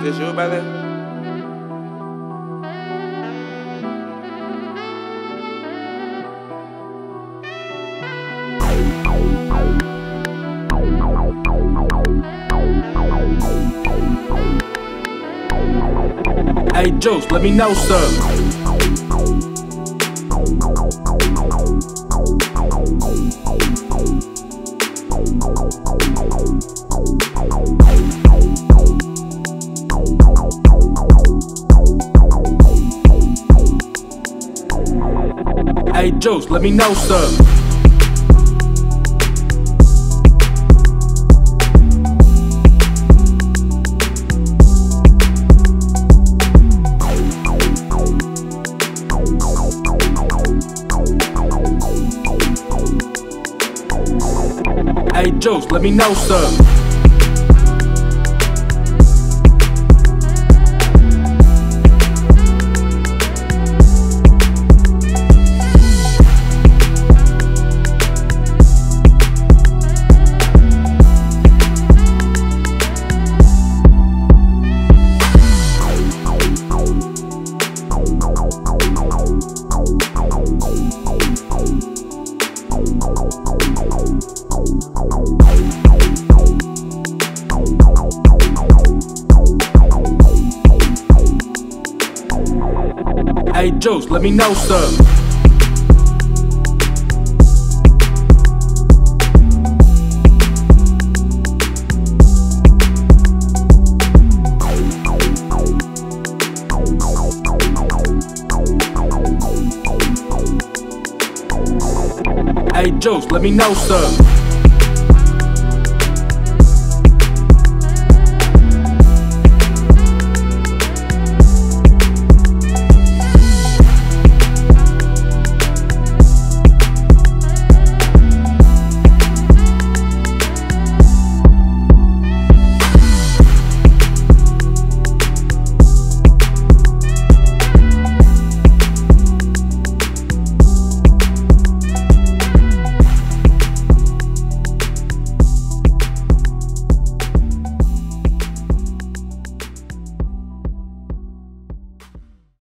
This you, brother? Hey Juice, let me know something. Hey Juice, let me know something. Hey Juice, let me know something. Hey Juice, let me know something. Hey Juice, let me know something.